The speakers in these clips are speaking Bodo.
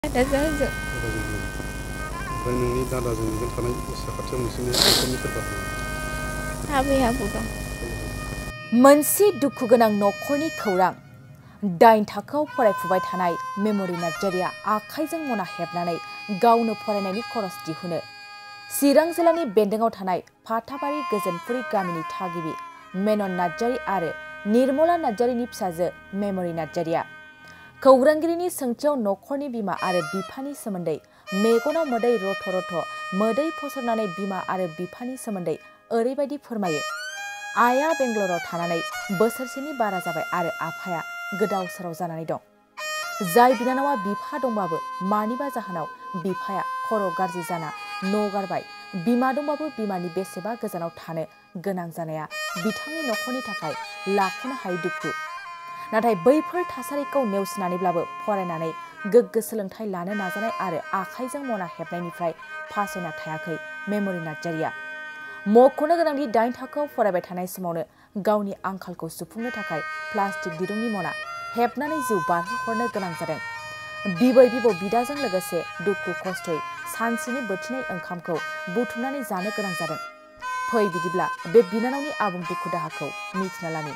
दादाजों ओमफ्राय नोंनि दादाजों नोंजों थानाय साखाथियाव नोंसोरनि न'खरनि सोरबा दं? आबै आबौ दं। मोनसे दुखु गोनां न'खरनि खौरां। दाइन थाखोआव फरायफुबाय थानाय मेम'रि नार्जारिया आखाइजों मना हेबनानै गावनो फरायनायनि खरस दिहुनो। चिरां जिल्लानि बेन्दोंआव थानाय फाथाबारि गोजोनपुरि गामिनि थागिबि मेनन नार्जारि आरो निर्मला नार्जारिनि फिसाजो मेम'रि नार्जारिया खौरांगिरिनि सोंथियाव न'खरनि बिमा आरो बिफानि सोमोन्दै मेगनाव मोदै रथ' रथ' मोदै फसरनानै बिमा आरो बिफानि सोमोन्दै ओरैबायदि फोरमायो। आइया बेंगलराव थानानै बोसोरसेनि बारा जाबाय आरो आफाया गोदाव सोराव जानानै दं। जाय बिनानावा बिफा दंबाबो मानिबा जाहोनाव बिफाया खर' गाज्रि जाना न' गारबाय। बिमा दंबाबो बिमानि बेसेबा गोजानाव थानो गोनां जानाया बिथांनि न'खरनि थाखाय लाख'नो हायै दुखु। नाथाय बैफोर थासारिखौ नेवसिनानैब्लाबो फरायनानै गोग्गो सोलोंथाइ लानो नाजानाय आरो आखाइजों मना हेबनायनिफ्राय फासयना थायाखै मेम'रि नार्जारिया। मख'नो गोनांदि 8 थाखोआव फरायबाय थानाय समावनो गावनि आंखालखौ सुफुंनो थाखाय प्लास्टिक दिरुंनि मना हेबनानै जिउ बारहोहरनो गोनां जादों। बिबै बिबौ बिदाजों लोगोसे दुखु खस्थ'यै सानसेनि बोथिनै ओंखामखौ बुथुमनानै जानो गोनां जादों। फै बिदिब्ला बे बिनानावनि आबुं दुखु दाहाखौ मिथिना लानि।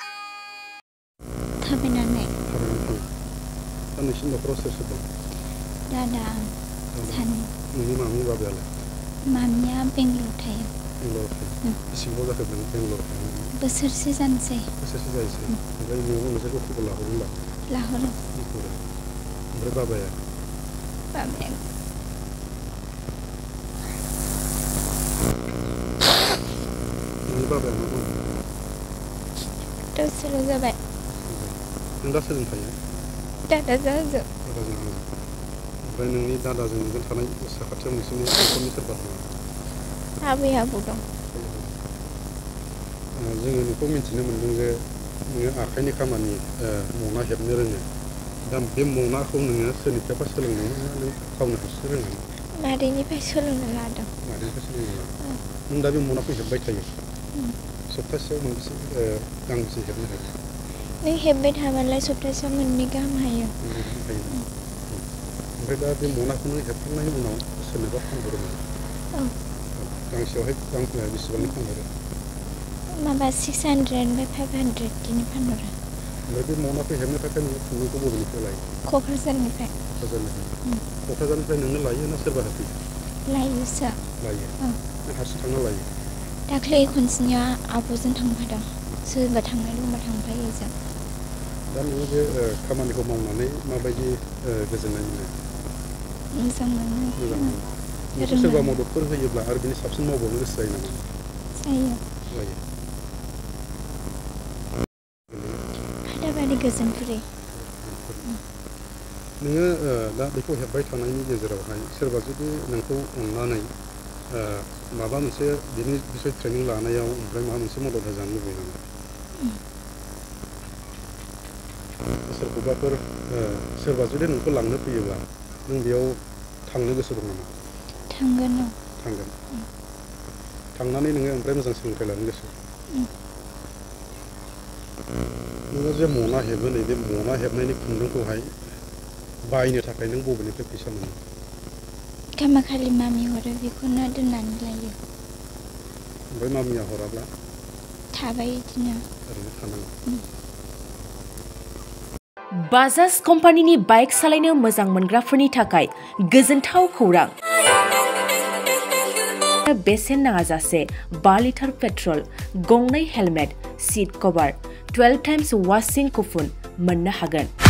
थाबायनानै दा नोंसिनि न'खराव सोर सोर दं? दादा सानै। नोंनि मामि बाबायालाय? मामिया बेंगलराव थायो। बेंगलराव थायो। बेसेबां गोबाव जाखो नों बेंगलराव थायो? बोसोरसे जानोसै। बोसोरसे जायोसै। ओमफ्राय न'आव नोंसोरखौ खबर लाहरो ला? लाहरो। ओमफ्राय बाबाया? बाबाया नोंनि बाबाया मा मावो? दसेल' जाबाय। नों दा सोरजों थायो? दादाजों आंजों। दादाजों आंजों। ओमफ्राय नोंनि दादाजों नोंजों थानाय साखाथियाव नोंसोरनि न'खरनि सोरबा दं? आबै आबौ दं। जोङो बेखौ मिथिनो मोन्दों जे नोङो आखाइनि खामानि मना हेबनो रोङो। दा बे मनाखौ नोङो सोरनिफ्रायबा सोलोंदोंमोन ना नों गावनो हारसिं रोङोमोन? मादैनिफ्राय सोलोंना लादों। मादैनिफ्राय सोलोंना लादों। नों दा बे मनाखौ हेबबाय थायो? सप्तासेयाव मोनबेसे गांबेसे हेबनो हायो? नों हेबबाय थाबालाय सप्तासेयाव मोननै गाहाम हायो। ओमफ्राय दा बे मनाखौ नों हेबखांनायनि उनाव सोरनोबा फानहरो नामा? गांसेयावहाय बेसेबांनि फानहरो? माबा 600 ओमफ्राय 500 बिदिनो फानहरो। ओमफ्राय बे मनाखौ हेबनो थाखाय नोङो खुन्दुंखौ बबेनिफ्राय लायो? क'क्राझारनिफ्राय। क'क्राझारनिफ्राय नोंनो लायो ना सोरबा होफैयो? लायोसो। लायो। नों हारसिं थांना लायो? दाख्लै खनसेनिया आब'जों थांफादों। सोरबा थांनाय दंबा थांफायो जों। दा नोङो बे खामानिखौ मावनानै माबायदि गोजोननाय मोनो? मोजां मोनो। मोजां मोनो। नोंखौ सोरबा मददफोर होयोब्ला आरो बिनि साबसिन मावबावनो गोसो जायो नामा? जायो। जायो। फाथाबारि गोजोनपुरि। नोङो दा बेखौ हेबबाय थानायनि गेजेरावहाय सोरबा जुदि नोंखौ अननानै माबा मोनसे बिनि बिसय ट्रेनिं लानायाव ओमफ्राय माबा मोनसे मदद होजानो लुबैयो नामा? सोरखौबाफोर सोरबा जुदि नोंखौ लांनो फैयोब्ला नों बेयाव थांनो गोसो दं नामा? थांगोन। थांगोन। थांनानै नोङो ओमफ्राय मोजां सोलोंथाइ लानो गोसो? नोङो जे मना हेबो नैबे मना हेबनायनि खुन्दुंखौहाय बायनो थाखाय नों बबेनिफ्राय फैसा मोनो? गामाखालि मामि हरो बेखौनो दोननानै लायो। ओमफ्राय मामिया हराब्ला? थाबाय बिदिनो। ओरैनो थानाङा। बाजाज कम्पानिनि बाइक सालायनो मोजां मोनग्राफोरनि थाखाय गोजोनथाव खौरां। बेसेन नाङाजासे 5 लिटार पेट्रल, गंनै helmet, seat cover, 12 times washing coupon मोननो हागोन।